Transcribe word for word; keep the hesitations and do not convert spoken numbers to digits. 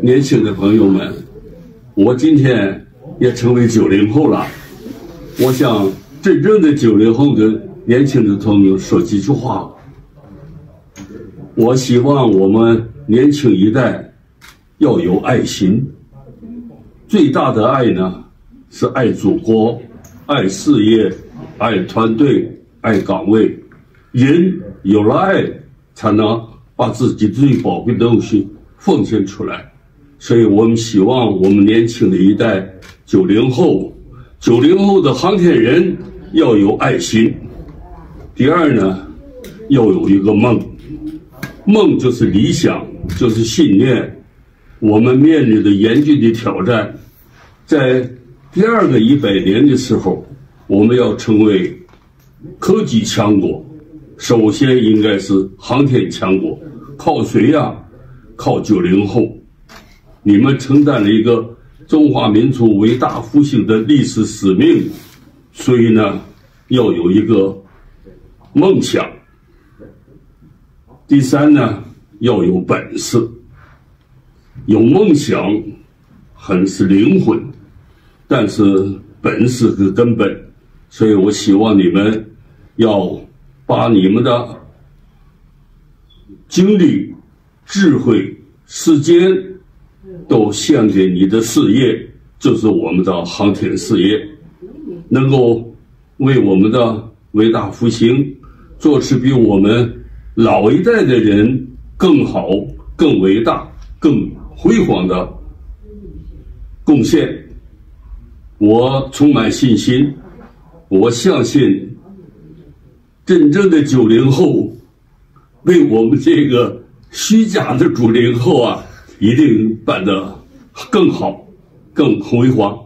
年轻的朋友们，我今天也成为九零后了。我想真正的九零后的年轻的朋友说几句话。我希望我们年轻一代要有爱心，最大的爱呢是爱祖国、爱事业、爱团队、爱岗位。人有了爱，才能把自己最宝贵的东西奉献出来。所以我们希望我们年轻的一代九零后，九零后的航天人要有爱心。第二呢，要有一个梦，梦就是理想，就是信念。我们面临的严峻的挑战，在第二个一百年的时候，我们要成为科技强国，首先应该是航天强国。靠谁呀、啊？靠九零后。你们承担了一个中华民族伟大复兴的历史使命，所以呢，要有一个梦想。第三呢，要有本事。有梦想很是灵魂，但是本事是根本。所以我希望你们要把你们的精力、智慧、时间都献给你的事业，就是我们的航天事业，能够为我们的伟大复兴做出比我们老一代的人更好、更伟大、更辉煌的贡献。我充满信心，我相信真正的九零后为我们这个虚假的九零后啊，一定办得更好、更辉煌。